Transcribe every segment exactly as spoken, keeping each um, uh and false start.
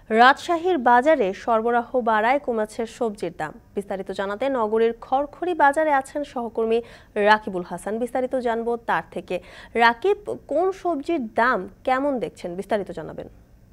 রাজশাহীর বাজারে সরবরাহ বাড়ায় কমেছে সবজির দাম। বিস্তারিত জানাতে নগরীর খড়খড়ি বাজারে আছেন সহকর্মী রাকিবুল হাসান। বিস্তারিত জানবো তার থেকে। রাকিব, কোন সবজির দাম কেমন দেখছেন, বিস্তারিত জানাবেন।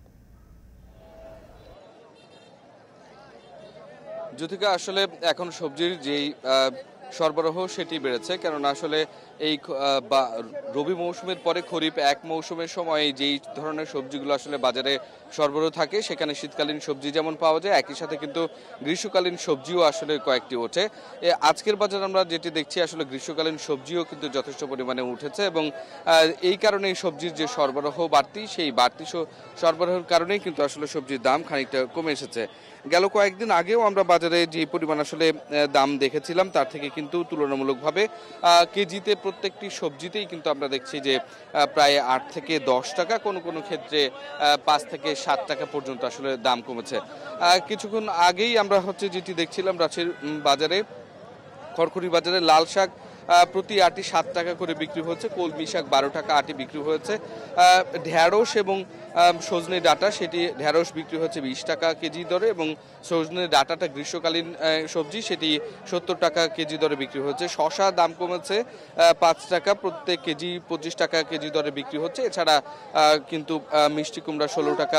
জ্যোতিকা, আসলে এখন সবজির যেই সরবরাহ সেটি বেড়েছে, কারণ আসলে এই রবি মৌসুমের পরে খরিফ এক মৌসুমের সময় যেই ধরনের সবজিগুলো আসলে বাজারে সরবরাহ থাকে, সেখানে শীতকালীন সবজি যেমন পাওয়া যায়, একই সাথে কিন্তু গ্রীষ্মকালীন সবজিও আসলে কয়েকটি ওঠে। আজকের বাজার আমরা যেটি দেখছি, আসলে গ্রীষ্মকালীন সবজিও কিন্তু যথেষ্ট পরিমাণে উঠেছে এবং এই কারণে সবজির যে সরবরাহ বাড়তি, সেই বাড়তি সরবরাহের কারণেই কিন্তু আসলে সবজির দাম খানিকটা কমে এসেছে। গেল কয়েকদিন আগেও আমরা বাজারে যে পরিমাণ আসলে দাম দেখেছিলাম, তার থেকে কিন্তু তুলনামূলকভাবে কেজিতে প্রত্যেকটি সবজিতেই কিন্তু আমরা দেখছি যে প্রায় আট থেকে দশ টাকা, কোনো কোনো ক্ষেত্রে পাঁচ থেকে সাত টাকা পর্যন্ত আসলে দাম কমেছে। কিছুক্ষণ আগেই আমরা হচ্ছে যেটি দেখছিলাম, রাজশাহীর বাজারে খড়খড়ি বাজারে লাল শাক প্রতি আটি সাত টাকা করে বিক্রি হচ্ছে, কলমি শাক বারো টাকা আটি বিক্রি হয়েছে। ঢেঁড়স এবং সজনে ডাঁটা, সেটি ঢেঁড়স বিক্রি হচ্ছে বিশ টাকা কেজি দরে এবং সজনে ডাঁটাটা গ্রীষ্মকালীন সবজি, সেটি সত্তর টাকা কেজি দরে বিক্রি হচ্ছে। শশা দাম কমেছে পাঁচ টাকা প্রত্যেক কেজি, পঁচিশ টাকা কেজি দরে বিক্রি হচ্ছে। এছাড়া কিন্তু মিষ্টি কুমড়া ষোলো টাকা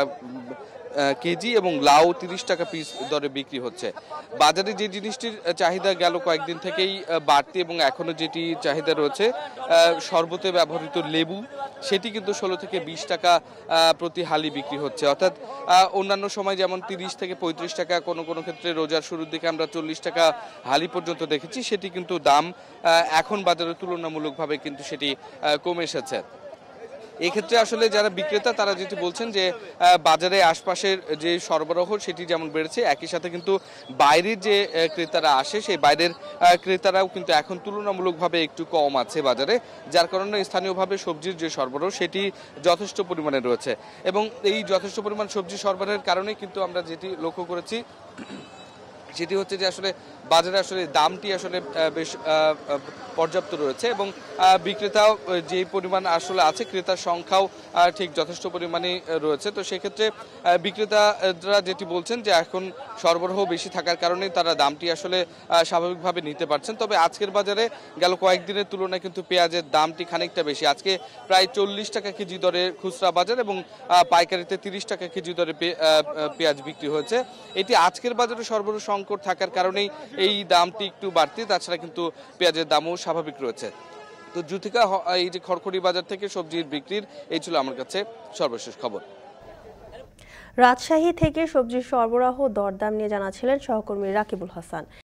কেজি এবং লাউ তিরিশ টাকা পিস দরে বিক্রি হচ্ছে। বাজারে যে জিনিসটির চাহিদা গেল কয়েকদিন থেকেই বাড়তি এবং এখনো যেটি চাহিদা রয়েছে, শরবতে ব্যবহৃত লেবু, সেটি কিন্তু ষোলো থেকে বিশ টাকা প্রতি হালি বিক্রি হচ্ছে। অর্থাৎ অন্যান্য সময় যেমন তিরিশ থেকে পঁয়ত্রিশ টাকা, কোনো কোনো ক্ষেত্রে রোজার শুরুর দিকে আমরা চল্লিশ টাকা হালি পর্যন্ত দেখেছি, সেটি কিন্তু দাম এখন বাজারে তুলনামূলকভাবে কিন্তু সেটি কমে এসেছে। এক্ষেত্রে আসলে যারা বিক্রেতা, তারা যেটি বলছেন যে বাজারে আশপাশের যে সরবরাহ সেটি যেমন বেড়েছে, একই সাথে কিন্তু বাইরের যে ক্রেতারা আসে, সেই বাইরের ক্রেতারাও কিন্তু এখন তুলনামূলকভাবে একটু কম আছে বাজারে, যার কারণে স্থানীয়ভাবে সবজির যে সরবরাহ সেটি যথেষ্ট পরিমাণে রয়েছে। এবং এই যথেষ্ট পরিমাণ সবজি সরবরাহের কারণে কিন্তু আমরা যেটি লক্ষ্য করেছি, সেটি হচ্ছে যে আসলে বাজারে আসলে দামটি আসলে বেশ পর্যাপ্ত রয়েছে এবং বিক্রেতাও যে পরিমাণ আসলে আছে, ক্রেতার সংখ্যাও ঠিক যথেষ্ট পরিমাণে রয়েছে। তো সেক্ষেত্রে বিক্রেতারা যেটি বলছেন যে এখন সরবরাহ বেশি থাকার কারণে তারা দামটি আসলে স্বাভাবিকভাবে নিতে পারছেন। তবে আজকের বাজারে গেল কয়েকদিনের তুলনায় কিন্তু পেঁয়াজের দামটি খানিকটা বেশি। আজকে প্রায় চল্লিশ টাকা কেজি দরে খুচরা বাজার এবং পাইকারিতে তিরিশ টাকা কেজি দরে পেঁয়াজ বিক্রি হয়েছে। এটি আজকের বাজারে সরবরাহ সংকট থাকার কারণেই এই দামটি একটু বাড়তি, তাছাড়া কিন্তু পেঁয়াজের দামও স্বাভাবিক রয়েছে। তো জ্যোতিকা, এই যে খড়খড়ি বাজার থেকে সবজির বিক্রির এই ছিল আমার কাছে সর্বশেষ খবর। রাজশাহী থেকে সবজির সরবরাহ দরদাম নিয়ে জানাচ্ছিলেন সহকর্মী রাকিবুল হাসান।